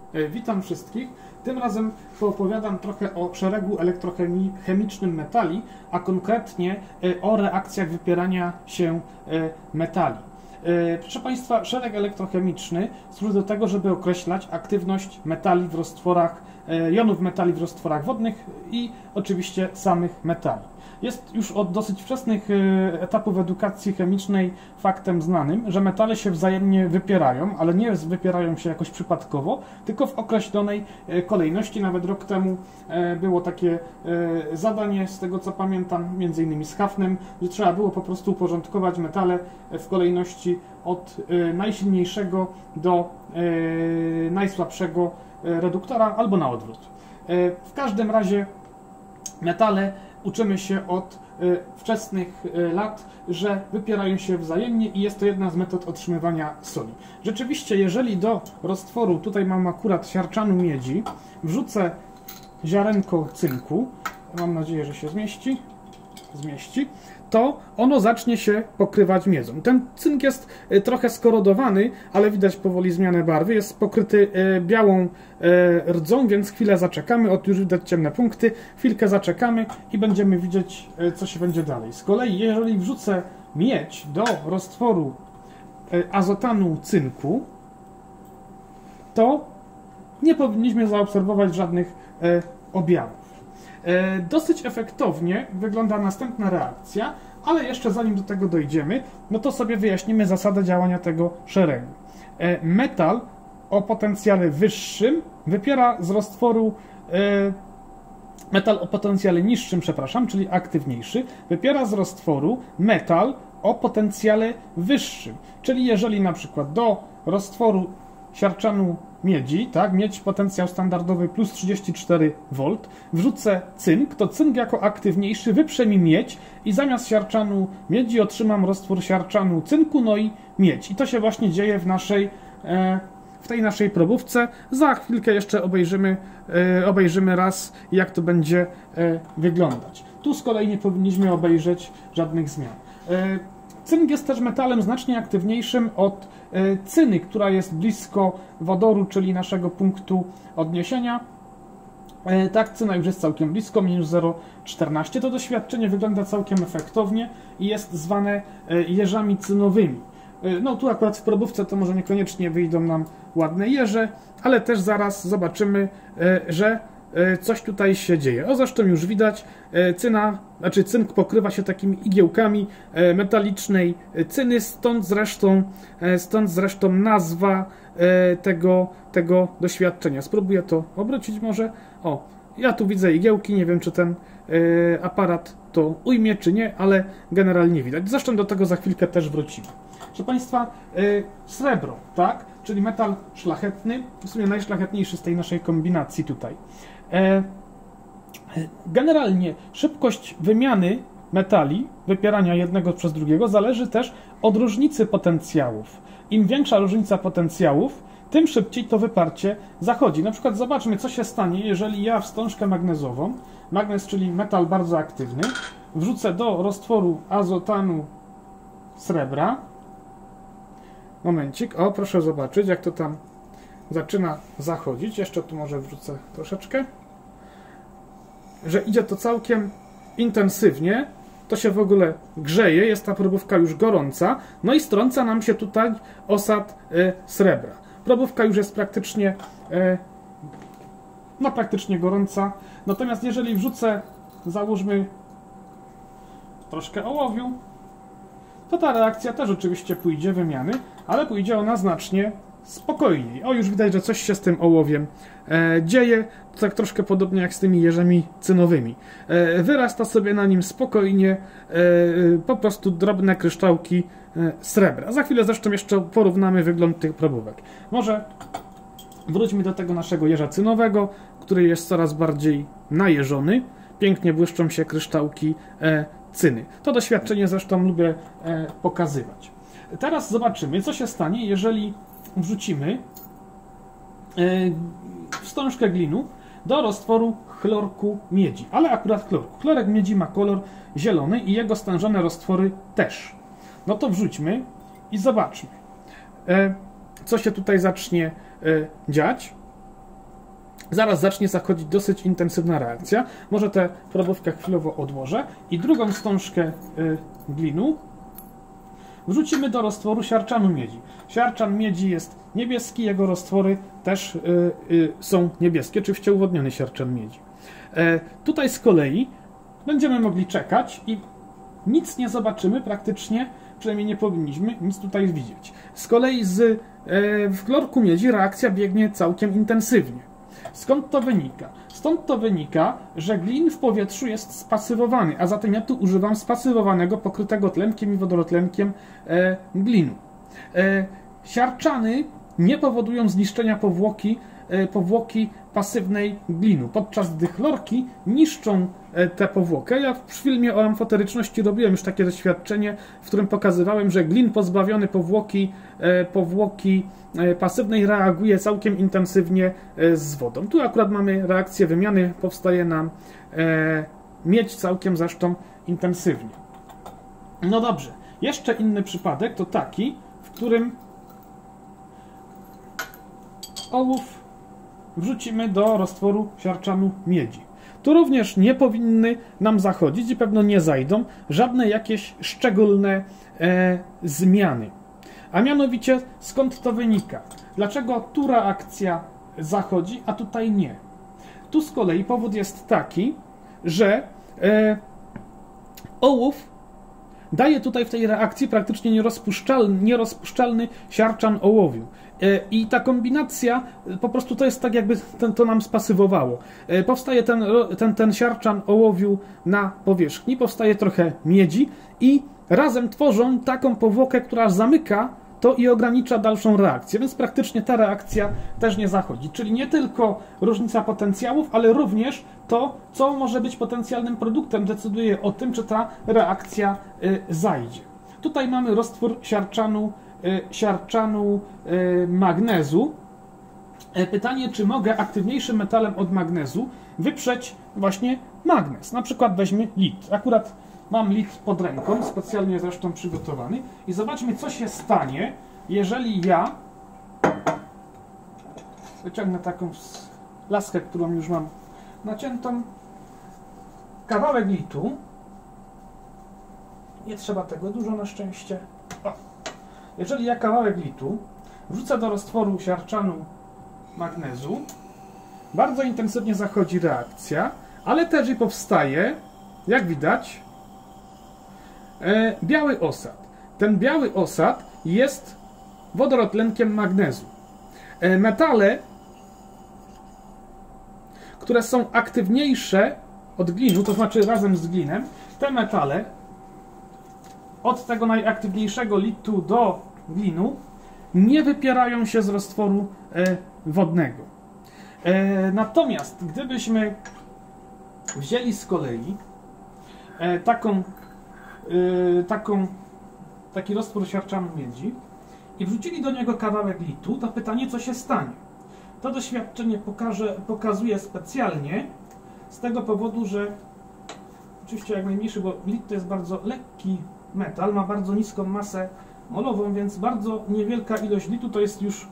Witam wszystkich. Tym razem poopowiadam trochę o szeregu elektrochemicznym metali, a konkretnie o reakcjach wypierania się metali. Proszę Państwa, szereg elektrochemiczny służy do tego, żeby określać aktywność metali w roztworach, jonów metali w roztworach wodnych i oczywiście samych metali. Jest już od dosyć wczesnych etapów edukacji chemicznej faktem znanym, że metale się wzajemnie wypierają, ale nie wypierają się jakoś przypadkowo, tylko w określonej kolejności. Nawet rok temu było takie zadanie, z tego co pamiętam, między innymi z Hafnem, że trzeba było po prostu uporządkować metale w kolejności od najsilniejszego do najsłabszego reduktora, albo na odwrót. W każdym razie metale uczymy się od wczesnych lat, że wypierają się wzajemnie i jest to jedna z metod otrzymywania soli. Rzeczywiście, jeżeli do roztworu, tutaj mam akurat siarczanu miedzi, wrzucę ziarenko cynku, mam nadzieję, że się zmieści, to ono zacznie się pokrywać miedzą. Ten cynk jest trochę skorodowany, ale widać powoli zmianę barwy. Jest pokryty białą rdzą, więc chwilę zaczekamy. Już widać ciemne punkty. Chwilkę zaczekamy i będziemy widzieć, co się będzie dalej. Z kolei, jeżeli wrzucę miedź do roztworu azotanu cynku, to nie powinniśmy zaobserwować żadnych objawów. Dosyć efektownie wygląda następna reakcja, ale jeszcze zanim do tego dojdziemy, no to sobie wyjaśnimy zasadę działania tego szeregu. Metal o potencjale wyższym wypiera z roztworu metal o potencjale niższym, przepraszam, czyli aktywniejszy, wypiera z roztworu metal o potencjale wyższym. Czyli jeżeli na przykład do roztworu siarczanu miedzi, tak, miedź potencjał standardowy plus 34 V, wrzucę cynk, to cynk jako aktywniejszy wyprze mi miedź i zamiast siarczanu miedzi otrzymam roztwór siarczanu cynku, no i miedź. I to się właśnie dzieje w tej naszej probówce. Za chwilkę jeszcze obejrzymy raz, jak to będzie wyglądać. Tu z kolei nie powinniśmy obejrzeć żadnych zmian. Cynk jest też metalem znacznie aktywniejszym od cyny, która jest blisko wodoru, czyli naszego punktu odniesienia. Tak, cyna już jest całkiem blisko, minus 0,14. To doświadczenie wygląda całkiem efektownie i jest zwane jeżami cynowymi. No tu akurat w probówce to może niekoniecznie wyjdą nam ładne jeże, ale też zaraz zobaczymy, że coś tutaj się dzieje. O, zresztą już widać, cynk pokrywa się takimi igiełkami metalicznej cyny, stąd zresztą nazwa tego doświadczenia. Spróbuję to obrócić może. O, ja tu widzę igiełki, nie wiem czy ten aparat to ujmie czy nie, ale generalnie widać. Zresztą do tego za chwilkę też wrócimy. Proszę Państwa, srebro, tak? Czyli metal szlachetny, w sumie najszlachetniejszy z tej naszej kombinacji tutaj. Generalnie szybkość wymiany metali, wypierania jednego przez drugiego, zależy też od różnicy potencjałów. Im większa różnica potencjałów, tym szybciej to wyparcie zachodzi. Na przykład zobaczmy, co się stanie, jeżeli ja wstążkę magnezową, magnez, czyli metal bardzo aktywny, wrzucę do roztworu azotanu srebra. Momencik, o proszę zobaczyć, jak to tam zaczyna zachodzić. Jeszcze tu może wrzucę troszeczkę. Że idzie to całkiem intensywnie, to się w ogóle grzeje, jest ta probówka już gorąca, no i strąca nam się tutaj osad srebra. Probówka już jest praktycznie gorąca, natomiast jeżeli wrzucę, załóżmy, troszkę ołowiu, to ta reakcja też oczywiście pójdzie wymiany, ale pójdzie ona znacznie spokojniej. O, już widać, że coś się z tym ołowiem dzieje, to tak troszkę podobnie jak z tymi jeżami cynowymi. Wyrasta sobie na nim spokojnie po prostu drobne kryształki srebra. Za chwilę zresztą jeszcze porównamy wygląd tych probówek. Może wróćmy do tego naszego jeża cynowego, który jest coraz bardziej najeżony. Pięknie błyszczą się kryształki cyny. To doświadczenie zresztą lubię pokazywać. Teraz zobaczymy, co się stanie, jeżeli wrzucimy wstążkę glinu do roztworu chlorku miedzi, ale akurat chlorku. Chlorek miedzi ma kolor zielony i jego stężone roztwory też. No to wrzućmy i zobaczmy, co się tutaj zacznie dziać. zaraz zacznie zachodzić dosyć intensywna reakcja. Może tę probówkę chwilowo odłożę i drugą wstążkę glinu wrzucimy do roztworu siarczanu miedzi. Siarczan miedzi jest niebieski, jego roztwory też są niebieskie, oczywiście uwodniony siarczan miedzi. Tutaj z kolei będziemy mogli czekać i nic nie zobaczymy praktycznie, przynajmniej nie powinniśmy nic tutaj widzieć. Z kolei w chlorku miedzi reakcja biegnie całkiem intensywnie. Skąd to wynika? Stąd to wynika, że glin w powietrzu jest spasywowany, a zatem ja tu używam spasywowanego, pokrytego tlenkiem i wodorotlenkiem glinu. Siarczany nie powodują zniszczenia powłoki pasywnej glinu, podczas gdy chlorki niszczą tę powłokę. Ja w filmie o amfoteryczności robiłem już takie doświadczenie, w którym pokazywałem, że glin pozbawiony powłoki pasywnej reaguje całkiem intensywnie z wodą. Tu akurat mamy reakcję wymiany, powstaje nam miedź całkiem zresztą intensywnie. No dobrze, jeszcze inny przypadek to taki, w którym ołów wrzucimy do roztworu siarczanu miedzi. Tu również nie powinny nam zachodzić i pewno nie zajdą żadne jakieś szczególne zmiany. A mianowicie skąd to wynika? Dlaczego tu reakcja zachodzi, a tutaj nie? Tu z kolei powód jest taki, że ołów daje tutaj w tej reakcji praktycznie nierozpuszczalny siarczan ołowiu. I ta kombinacja, po prostu to jest tak, jakby to nam spasywowało. Powstaje ten siarczan ołowiu na powierzchni, powstaje trochę miedzi i razem tworzą taką powłokę, która zamyka to i ogranicza dalszą reakcję, więc praktycznie ta reakcja też nie zachodzi. Czyli nie tylko różnica potencjałów, ale również to, co może być potencjalnym produktem, decyduje o tym, czy ta reakcja zajdzie. Tutaj mamy roztwór siarczanu magnezu. Pytanie, czy mogę aktywniejszym metalem od magnezu wyprzeć właśnie magnez. Na przykład weźmy lit. Akurat mam lit pod ręką, specjalnie zresztą przygotowany. I zobaczmy, co się stanie, jeżeli ja wyciągnę taką laskę, którą już mam naciętą, kawałek litu. Nie trzeba tego dużo na szczęście. O. Jeżeli ja kawałek litu wrzucę do roztworu siarczanu magnezu, bardzo intensywnie zachodzi reakcja, ale też i powstaje, jak widać, biały osad. Ten biały osad jest wodorotlenkiem magnezu. Metale, które są aktywniejsze od glinu, to znaczy razem z glinem, te metale od tego najaktywniejszego litu do glinu nie wypierają się z roztworu wodnego. Natomiast gdybyśmy wzięli z kolei taki roztwór siarczanu miedzi i wrzucili do niego kawałek litu, to pytanie, co się stanie. To doświadczenie pokazuje specjalnie z tego powodu, że oczywiście jak najmniejszy, bo lit to jest bardzo lekki metal, ma bardzo niską masę molową, więc bardzo niewielka ilość litu to jest już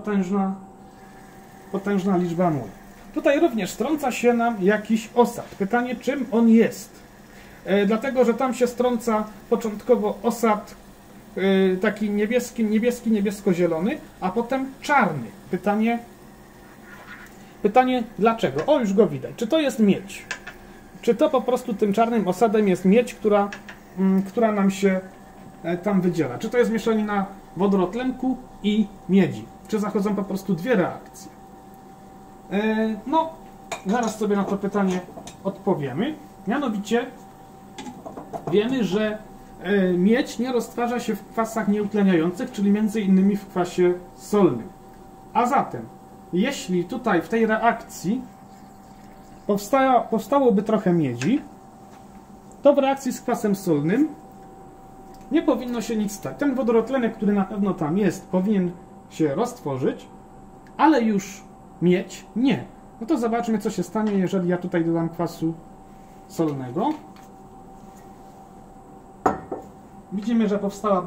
potężna liczba mol. Tutaj również strąca się nam jakiś osad. Pytanie, czym on jest? Dlatego, że tam się strąca początkowo osad taki niebiesko-zielony, a potem czarny. Pytanie dlaczego? O, już go widać. Czy to jest miedź? Czy to po prostu tym czarnym osadem jest miedź, która nam się tam wydziela? Czy to jest mieszanina wodorotlenku i miedzi? Czy zachodzą po prostu dwie reakcje? No, zaraz sobie na to pytanie odpowiemy. Mianowicie wiemy, że miedź nie roztwarza się w kwasach nieutleniających, czyli między innymi w kwasie solnym. A zatem, jeśli tutaj w tej reakcji powstałoby trochę miedzi, to w reakcji z kwasem solnym nie powinno się nic stać. Ten wodorotlenek, który na pewno tam jest, powinien się roztworzyć, ale już miedź nie. No to zobaczmy, co się stanie, jeżeli ja tutaj dodam kwasu solnego. Widzimy, że powstała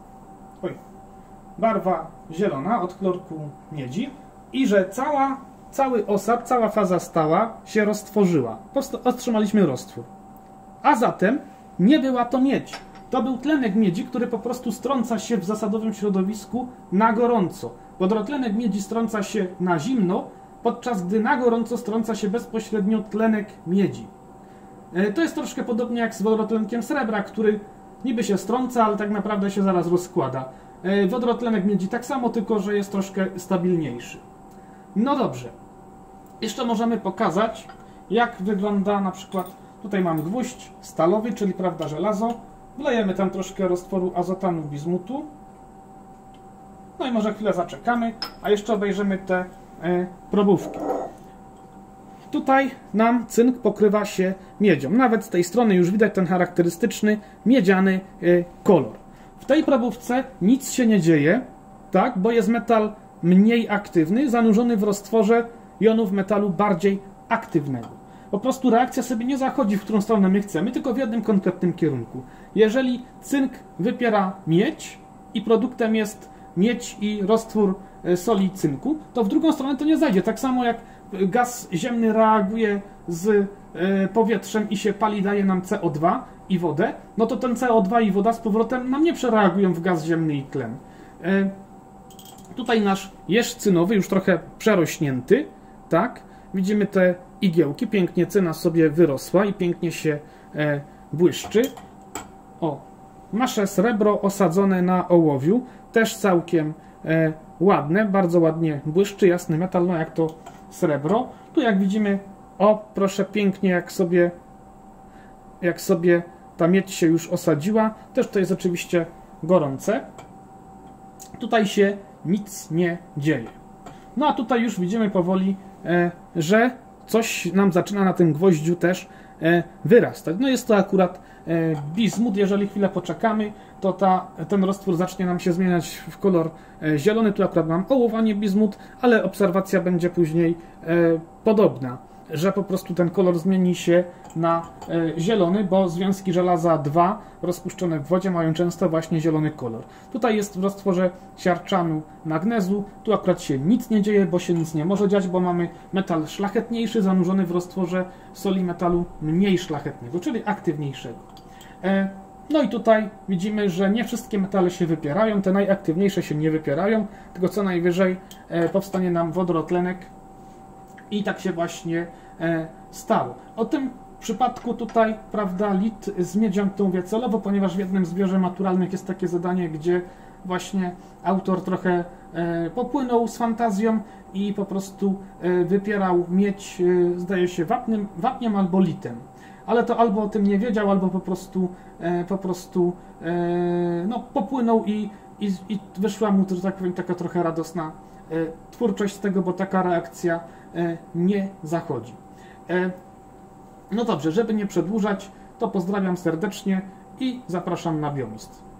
barwa zielona od chlorku miedzi i że cała cały osad, cała faza stała się roztworzyła. Po prostu otrzymaliśmy roztwór. A zatem nie była to miedź. To był tlenek miedzi, który po prostu strąca się w zasadowym środowisku na gorąco. Wodorotlenek miedzi strąca się na zimno, podczas gdy na gorąco strąca się bezpośrednio tlenek miedzi. To jest troszkę podobnie jak z wodorotlenkiem srebra, który niby się strąca, ale tak naprawdę się zaraz rozkłada. Wodorotlenek miedzi tak samo, tylko że jest troszkę stabilniejszy. No dobrze. Jeszcze możemy pokazać, jak wygląda na przykład, tutaj mamy gwóźdź stalowy, czyli prawda żelazo. Wlejemy tam troszkę roztworu azotanu bizmutu. No i może chwilę zaczekamy, a jeszcze obejrzymy te probówki. Tutaj nam cynk pokrywa się miedzią. Nawet z tej strony już widać ten charakterystyczny miedziany kolor. W tej probówce nic się nie dzieje, tak, bo jest metal mniej aktywny, zanurzony w roztworze jonów metalu bardziej aktywnego. Po prostu reakcja sobie nie zachodzi, w którą stronę my chcemy, tylko w jednym konkretnym kierunku. Jeżeli cynk wypiera miedź i produktem jest miedź i roztwór soli cynku, to w drugą stronę to nie zajdzie. Tak samo jak gaz ziemny reaguje z powietrzem i się pali, daje nam CO2 i wodę, no to ten CO2 i woda z powrotem nam nie przereagują w gaz ziemny i tlen. Tutaj nasz jeż cynowy już trochę przerośnięty, tak? Widzimy te igiełki, pięknie cyna sobie wyrosła i pięknie się błyszczy. O, nasze srebro osadzone na ołowiu, też całkiem ładne, bardzo ładnie błyszczy, jasny metal, no jak to srebro. Tu jak widzimy, o proszę pięknie jak sobie ta miedź się już osadziła, też to jest oczywiście gorące. Tutaj się nic nie dzieje. No a tutaj już widzimy powoli, że coś nam zaczyna na tym gwoździu też wyrastać. No jest to akurat bizmut. Jeżeli chwilę poczekamy, to ten roztwór zacznie nam się zmieniać w kolor zielony. Tu akurat mam ołów, a nie bizmut, ale obserwacja będzie później podobna, że po prostu ten kolor zmieni się na zielony, bo związki żelaza 2 rozpuszczone w wodzie mają często właśnie zielony kolor. Tutaj jest w roztworze siarczanu magnezu, tu akurat się nic nie dzieje, bo się nic nie może dziać, bo mamy metal szlachetniejszy zanurzony w roztworze soli metalu mniej szlachetnego, czyli aktywniejszego. No i tutaj widzimy, że nie wszystkie metale się wypierają, te najaktywniejsze się nie wypierają, tylko co najwyżej powstanie nam wodorotlenek i tak się właśnie stało. O tym przypadku tutaj, prawda, lit z miedzią to mówię celowo, ponieważ w jednym zbiorze maturalnych jest takie zadanie, gdzie właśnie autor trochę popłynął z fantazją i po prostu wypierał miedź, zdaje się, wapniem albo litem. Ale to albo o tym nie wiedział, albo po prostu no, popłynął i wyszła mu, że tak powiem, taka trochę radosna twórczość z tego, bo taka reakcja nie zachodzi. No dobrze, żeby nie przedłużać, to pozdrawiam serdecznie i zapraszam na Biomist.